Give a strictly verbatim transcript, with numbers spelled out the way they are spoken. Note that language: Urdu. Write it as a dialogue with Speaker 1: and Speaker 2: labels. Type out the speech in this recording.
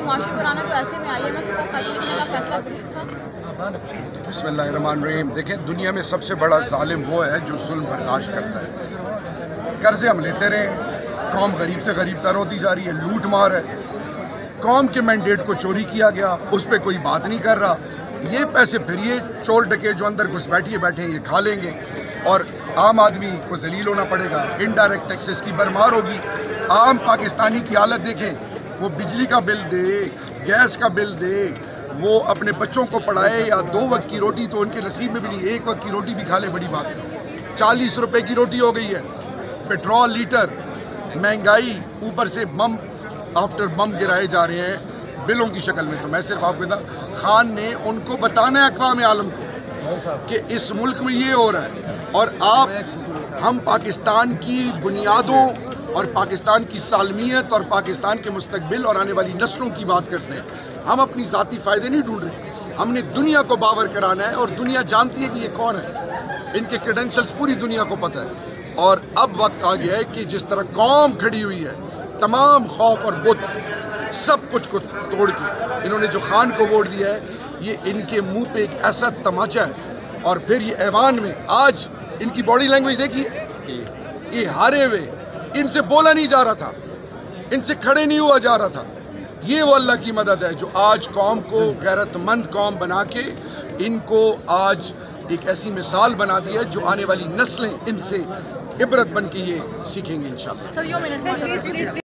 Speaker 1: معاشی بحران ہے تو ایسے میں آئی ایم ایف کو قرض لینے کا فیصلہ درست تھا؟
Speaker 2: بسم اللہ الرحمن الرحیم۔ دیکھیں، دنیا میں سب سے بڑا ظالم وہ ہے جو ظلم برداشت کرتا ہے۔ قرضے ہم لیتے رہے، قوم غریب سے غریب تر ہوتی جا رہی ہے، لوٹ مار ہے، قوم کے مینڈیٹ کو چوری کیا گیا، اس پہ کوئی بات نہیں کر رہا۔ یہ پیسے پھر یہ چور ڈکے جو اندر گھس بیٹھیے بیٹھے یہ کھا لیں گے اور عام آدمی کو ذلیل ہونا پڑے گا۔ انڈائریکٹ ٹیکسز کی برمار ہوگی۔ عام پاکستانی کی حالت دیکھیں، وہ بجلی کا بل دے، گیس کا بل دے، وہ اپنے بچوں کو پڑھائے یا دو وقت کی روٹی تو ان کے نصیب میں بھی نہیں، ایک وقت کی روٹی بھی کھا لے بڑی بات ہے۔ چالیس روپے کی روٹی ہو گئی ہے، پیٹرول لیٹر، مہنگائی، اوپر سے بم آفٹر بم گرائے جا رہے ہیں بلوں کی شکل میں۔ تو میں صرف آپ کو کہتا ہوں، خان نے ان کو بتانا ہے اقوام عالم کو کہ اس ملک میں یہ ہو رہا ہے، اور آپ ہم پاکستان کی بنیادوں اور پاکستان کی سالمیت اور پاکستان کے مستقبل اور آنے والی نسلوں کی بات کرتے ہیں۔ ہم اپنی ذاتی فائدے نہیں ڈھونڈ رہے، ہم نے دنیا کو باور کرانا ہے، اور دنیا جانتی ہے کہ یہ کون ہے، ان کے کریڈنشلز پوری دنیا کو پتہ ہے۔ اور اب وقت آ گیا ہے کہ جس طرح قوم کھڑی ہوئی ہے، تمام خوف اور بت سب کچھ کو توڑ کے انہوں نے جو خان کو ووٹ دیا ہے، یہ ان کے منہ پہ ایک ایسا تماچا ہے۔ اور پھر یہ ایوان میں آج ان کی باڈی لینگویج دیکھیے، یہ ہارے ہوئے، ان سے بولا نہیں جا رہا تھا، ان سے کھڑے نہیں ہوا جا رہا تھا۔ یہ وہ اللہ کی مدد ہے جو آج قوم کو غیرت مند قوم بنا کے ان کو آج ایک ایسی مثال بنا دی ہے جو آنے والی نسلیں ان سے عبرت بن کے یہ سیکھیں گے انشاءاللہ۔